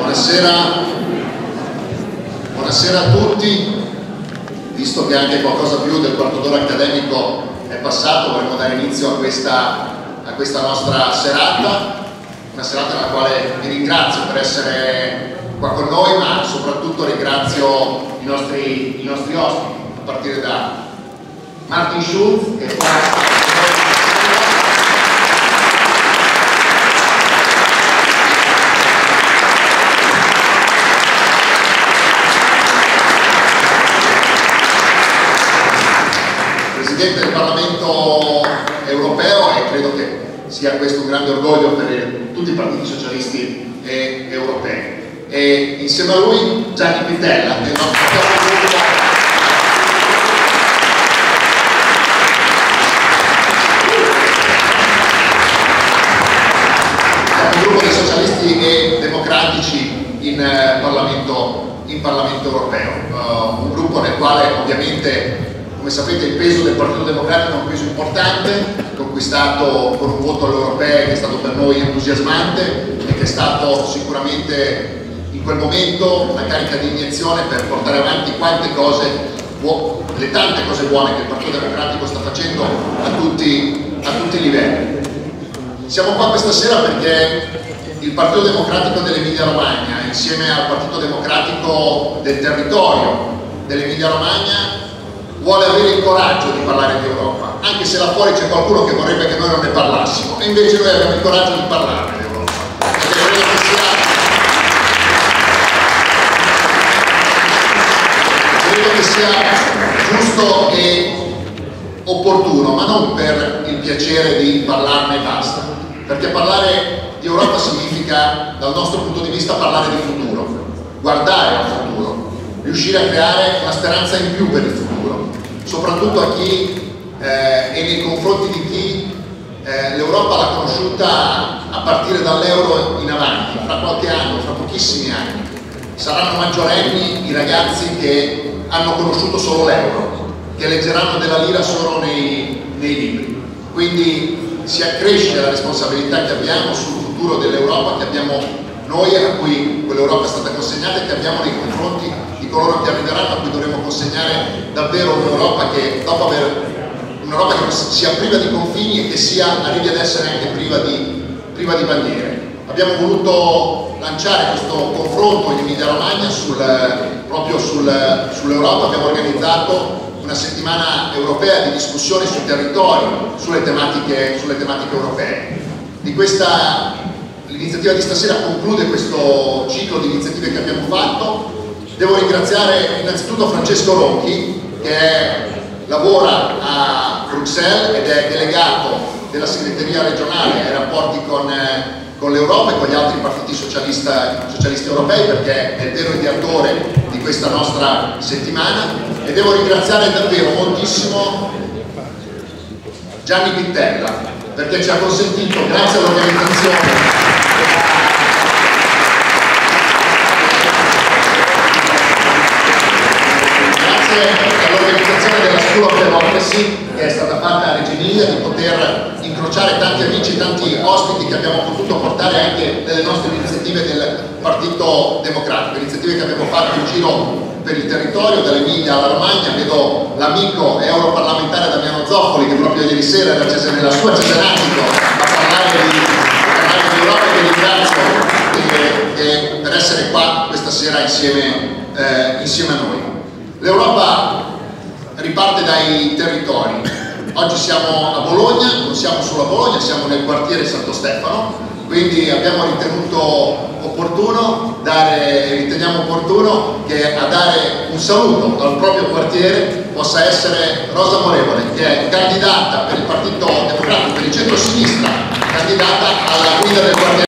Buonasera a tutti. Visto che anche qualcosa più del quarto d'ora accademico è passato, vorremmo dare inizio a questa nostra serata, una serata nella quale vi ringrazio per essere qua con noi, ma soprattutto ringrazio i nostri ospiti, a partire da Martin Schulz, che è qua. Presidente del Parlamento europeo, e credo che sia questo un grande orgoglio per tutti i partiti socialisti europei. E insieme a lui Gianni Pittella, del nostro gruppo dei socialisti e democratici in Parlamento europeo, un gruppo nel quale ovviamente, come sapete, il peso del Partito Democratico è un peso importante, conquistato con un voto alle europee che è stato per noi entusiasmante e che è stato sicuramente in quel momento una carica di iniezione per portare avanti le tante cose buone che il Partito Democratico sta facendo a tutti i livelli. Siamo qua questa sera perché il Partito Democratico dell'Emilia Romagna, insieme al Partito Democratico del territorio dell'Emilia Romagna, vuole avere il coraggio di parlare di Europa, anche se là fuori c'è qualcuno che vorrebbe che noi non ne parlassimo, e invece noi abbiamo il coraggio di parlarne di Europa, perché credo che sia giusto e opportuno, ma non per il piacere di parlarne e basta, perché parlare di Europa significa, dal nostro punto di vista, parlare di futuro, guardare al futuro, riuscire a creare una speranza in più per il futuro, soprattutto a chi e nei confronti di chi l'Europa l'ha conosciuta a partire dall'euro in avanti. Fra qualche anno, fra pochissimi anni, saranno maggiorenni i ragazzi che hanno conosciuto solo l'euro, che leggeranno della lira solo nei libri. Quindi si accresce la responsabilità che abbiamo sul futuro dell'Europa, che abbiamo noi, a cui quell'Europa è stata consegnata, e che abbiamo nei confronti di coloro che arriveranno, a cui dovremo consegnare davvero un'Europa che un'Europa che sia priva di confini e che arrivi ad essere anche priva di bandiere. Abbiamo voluto lanciare questo confronto in Emilia Romagna proprio sull'Europa. Abbiamo organizzato una settimana europea di discussioni sul territorio, sulle tematiche europee. L'iniziativa di stasera conclude questo ciclo di iniziative che abbiamo fatto. Devo ringraziare innanzitutto Francesco Ronchi, che lavora a Bruxelles ed è delegato della segreteria regionale ai rapporti con l'Europa e con gli altri partiti socialisti europei, perché è il vero ideatore di questa nostra settimana. E devo ringraziare davvero moltissimo Gianni Pittella, perché ci ha consentito, grazie all'organizzazione della School of Democracy, che è stata fatta a Reggio Emilia, di poter incrociare tanti amici, tanti ospiti che abbiamo potuto portare anche nelle nostre iniziative del Partito Democratico, iniziative che abbiamo fatto in giro per il territorio, dall'Emilia alla Romagna. Vedo l'amico europarlamentare Damiano Zoffoli, che proprio ieri sera era nella sua Cesenatico a parlare di Europa, e vi ringrazio per essere qua questa sera insieme a noi. L'Europa riparte dai territori. Oggi siamo a Bologna, non siamo solo a Bologna, siamo nel quartiere Santo Stefano, quindi abbiamo riteniamo opportuno che a dare un saluto al proprio quartiere possa essere Rosa Amorevole, che è candidata per il Partito Democratico, per il centro-sinistra, candidata alla guida del quartiere